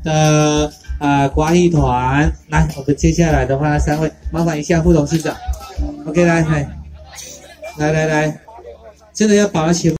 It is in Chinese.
的瓜艺团，来，我们接下来的话3位，麻烦一下副董事长 ，OK， 来，真的要把它起。